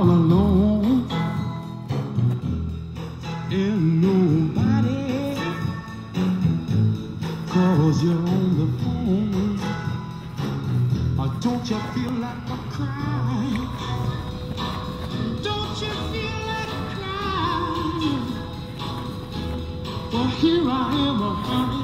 all alone and nobody calls you on the phone. Or don't you feel like a crying? Don't you feel like crying? Well, here I am, honey.